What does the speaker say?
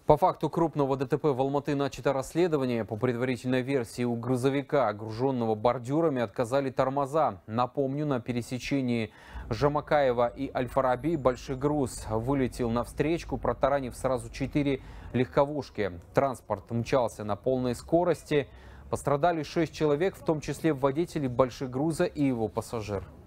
По факту крупного ДТП в Алматы начато расследование. По предварительной версии, у грузовика, груженного бордюрами, отказали тормоза. Напомню, на пересечении Жамакаева и Аль-Фараби большой груз вылетел на встречку, протаранив сразу 4 легковушки. Транспорт мчался на полной скорости. Пострадали 6 человек, в том числе водитель большегруза и его пассажир.